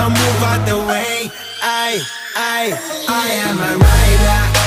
so move out the way. I am a rider.